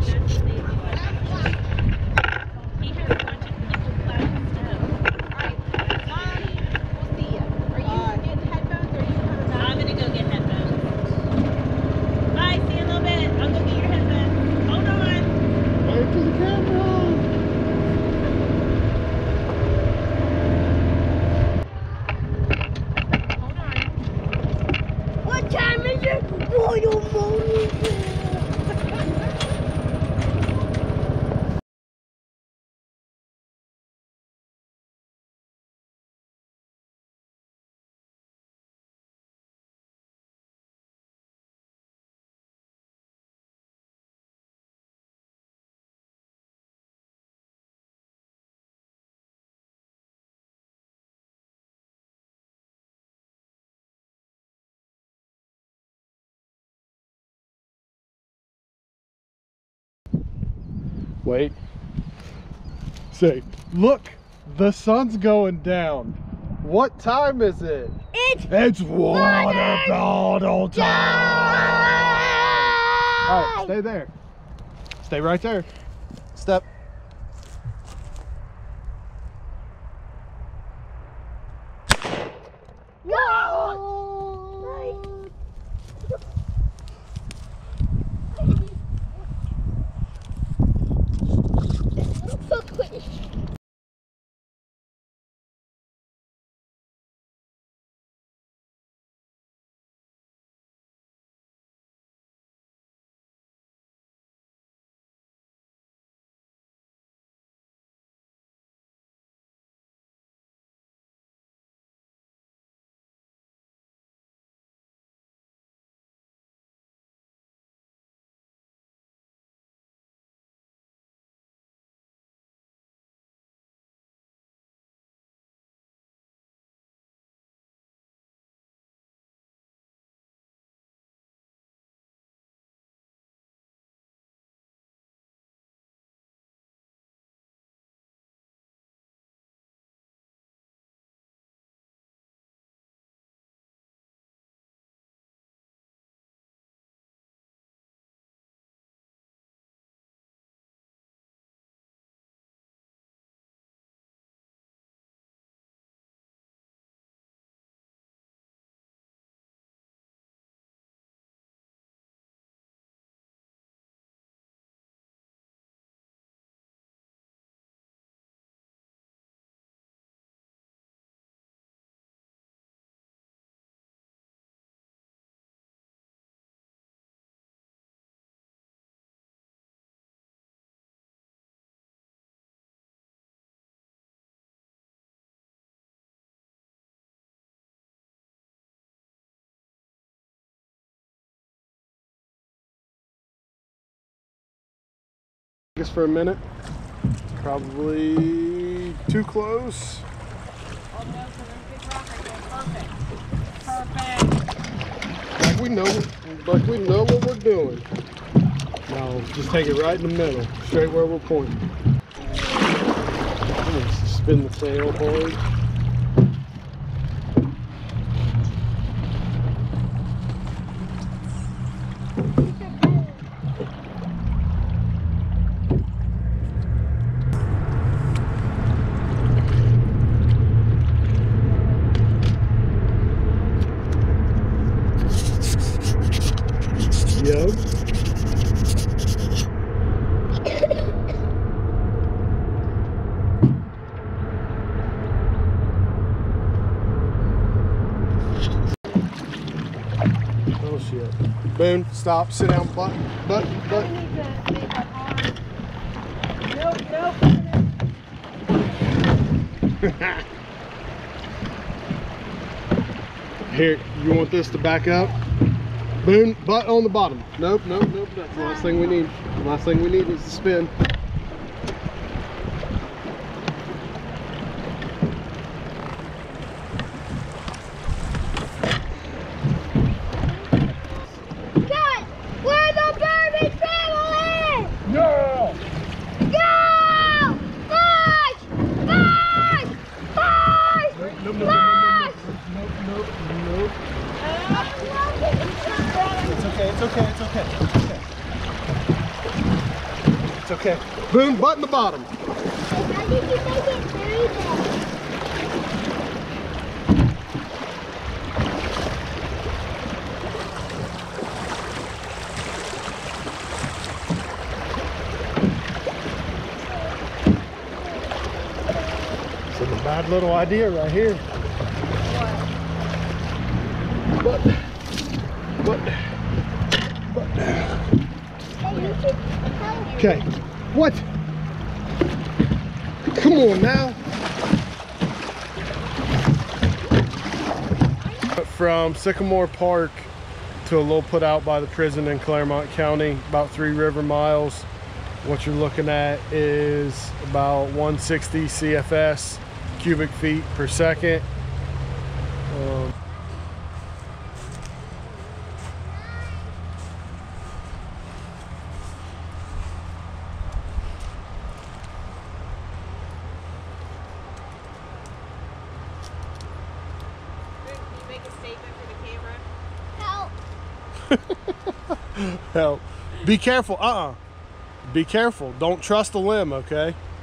Wait. Say, look, the sun's going down. What time is it? It's water bottle time. All right, stay there. Stay right there. Step. Just for a minute. Probably too close. Oh, no, so there's a big rock right there. Perfect. Perfect. Like we know what we're doing. Now just take it right in the middle, straight where we're pointing. Spin the sail hard. Yep. Oh shit. Boone, stop, sit down, butt. Nope, nope. Here, you want this to back up? Boone, butt on the bottom. Nope. That's the last thing we need. The last thing we need is to spin. Guys, where the Barbie family? No! Go! March! March! March! March! Nope. It's okay. It's okay. Boone, butt in the bottom. How did you make it through there? It's a bad little idea right here. But. Okay. What? Come on now. From Sycamore Park to a little put out by the prison in Clermont County, about 3 river miles. What you're looking at is about 160 CFS, cubic feet per second. Make a statement for the camera. Help. Help. Be careful. Be careful. Don't trust the limb, okay?